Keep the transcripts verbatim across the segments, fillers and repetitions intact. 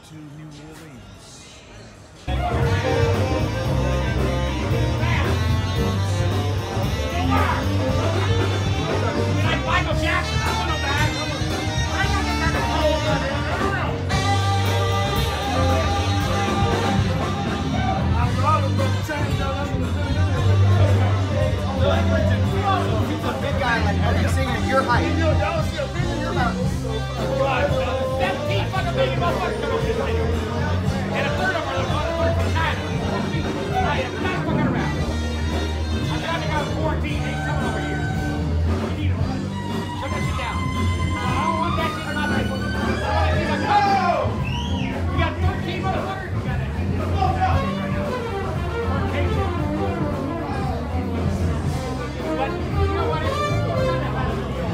to New Orleans. Like Michael Jackson, I want him back. I ain't gonna get that hole over there. He's a big guy like that. He's singing at your height. seventeen fucking million motherfuckers come over this video. And a third of them are the from China. I am not fucking around. I'm trying to go to quarantine. They ain't coming over here. We need them. Shut that shit down. I don't want that shit in my life. I want to see my cousin. We got thirteen motherfuckers. We got that shit right now. Fornication. But you know what? It's not that bad of a deal.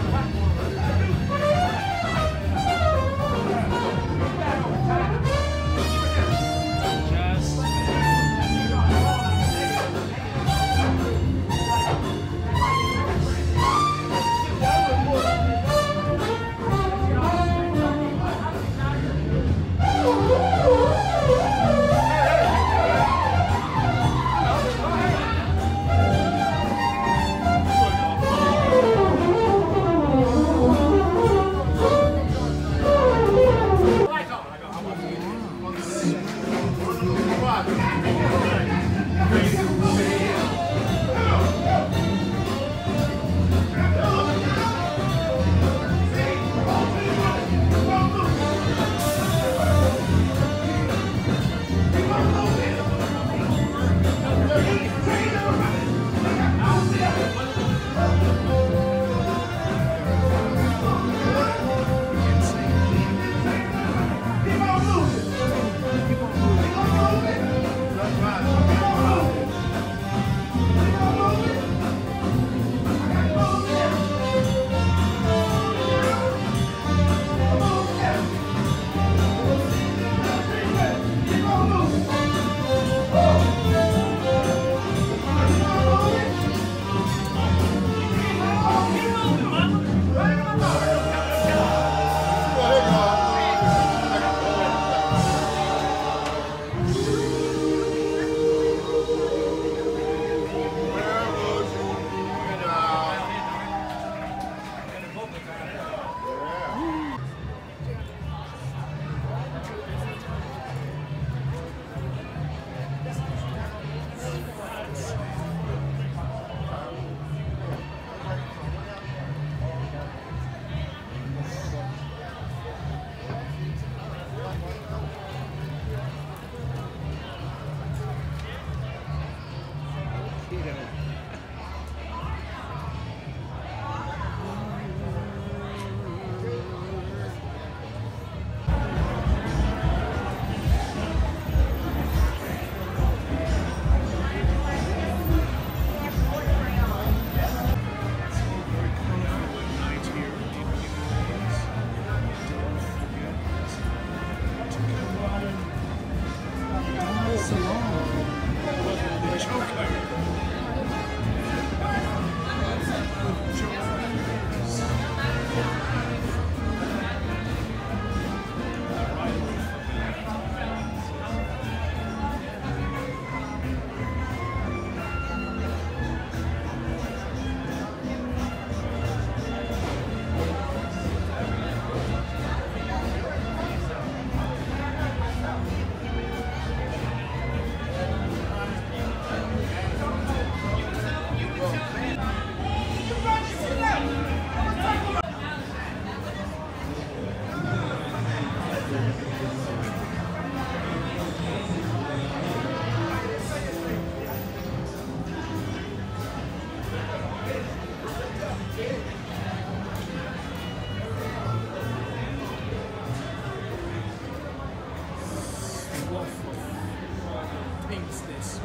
Paints this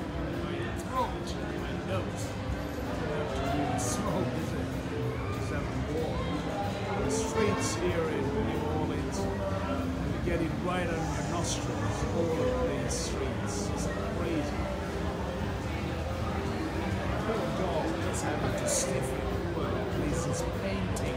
my throat and my nose. I don't have to really smoke, is it? Just have to walk. The streets here in New Orleans, you get it right on your nostrils, all of these streets. It's crazy. Poor dog is having to sniff it, but at least it's painting.